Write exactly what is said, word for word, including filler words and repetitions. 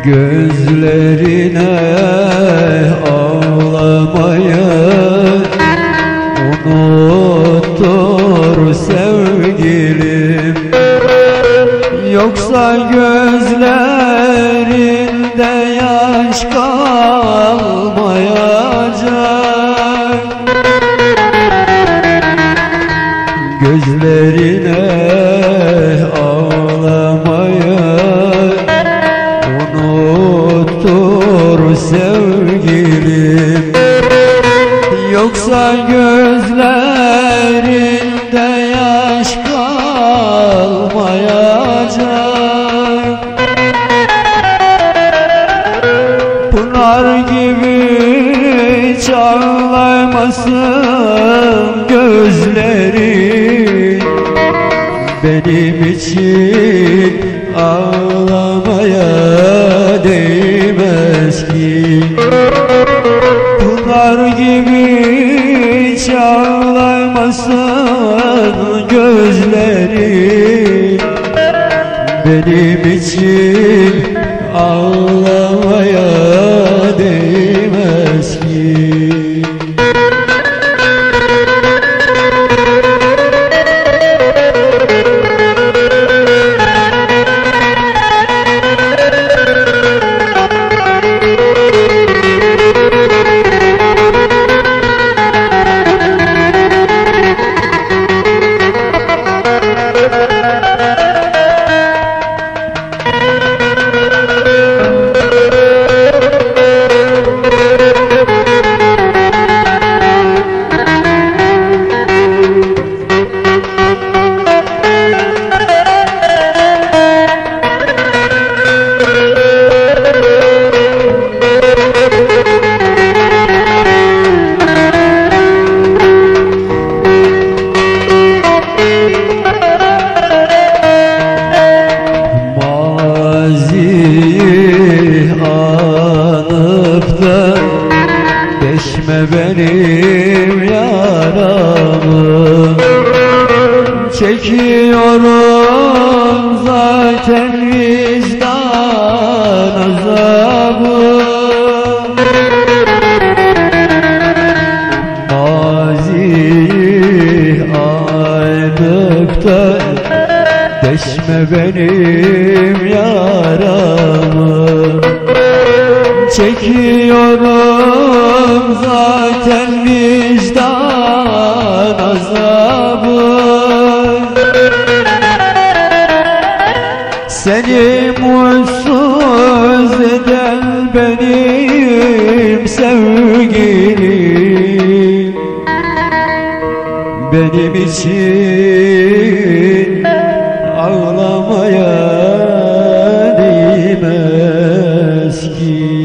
Gözlerine ağlamaya unuttur sevgilim. Yoksa gözlerinde yaş kalmayacak. Gözlerine ağlamaya unuttur sevgilim. Yoksa gözlerinde yaş kalmayacak. Pınar gibi çağlamasın gözlerin, benim için ağlamaya değmez ki. Pınar gibi çağlamasın gözlerin, benim için ağlamaya değmez ki. Deşme benim yaramı, çekiyorum zaten vicdan azabı. Maziyi anıp da deşme benim yaramı, çekiyorum zaten vicdan azabı. Seni mutsuz eden benim sevgilim, benim için ağlamaya değmez ki.